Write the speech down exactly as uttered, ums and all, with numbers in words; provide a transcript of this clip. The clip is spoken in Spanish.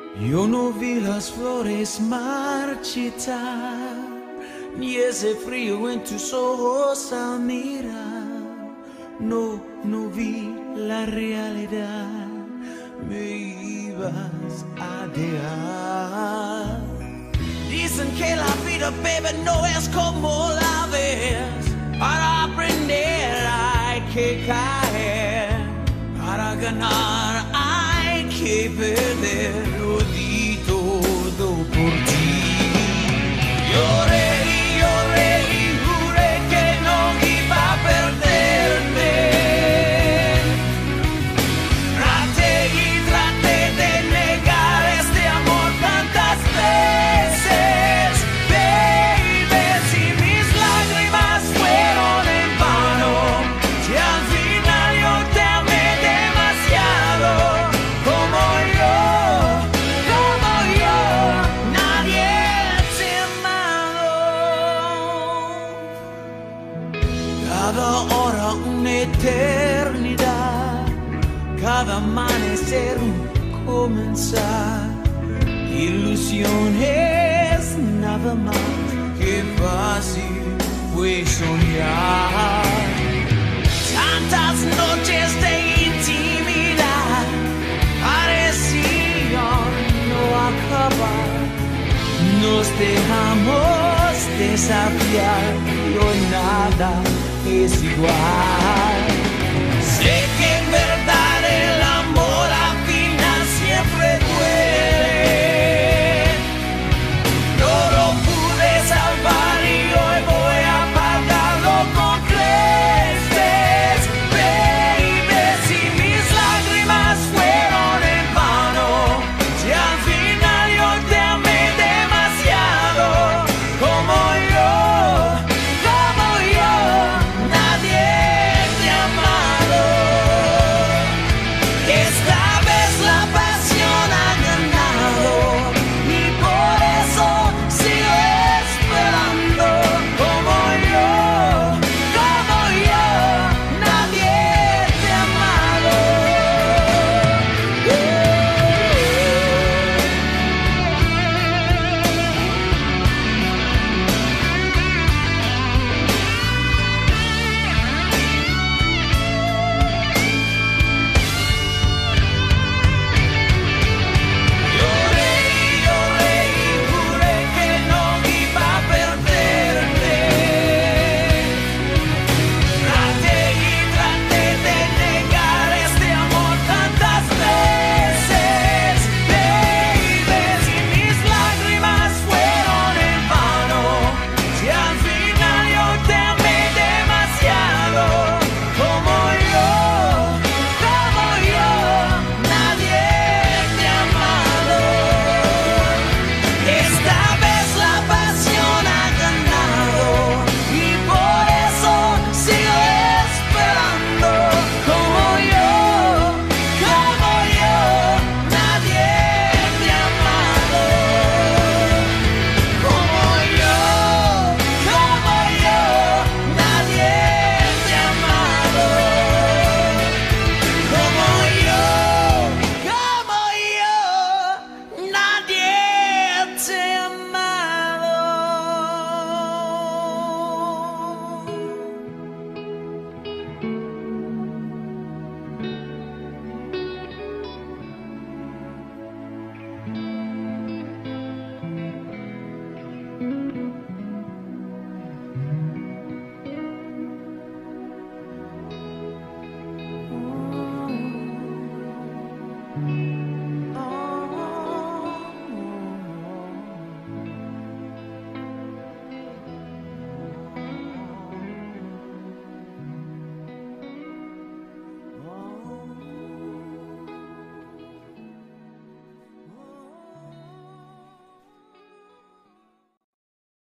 Yo no vi las flores marchitar, ni ese frío en tus ojos al mirar. No, no vi la realidad, me ibas a dejar. Dicen que la vida, baby, no es como la ves. Para aprender hay que caer, para ganar hay que perder. Lo di todo por ti. Lloré y lloré y juré que no iba a perderme. Traté y traté de negar este amor tantas veces, baby, si mis lágrimas fueron en vano, si al final yo te amé demasiado, como yo, como yo, nadie te ha amado. Cada hora una eternidad, cada amanecer un comenzar. Ilusiones nada más, que fácil fue soñar. Tantas noches de intimidad parecían no acabar. Nos dejamos desafiar y hoy nada es igual. Sé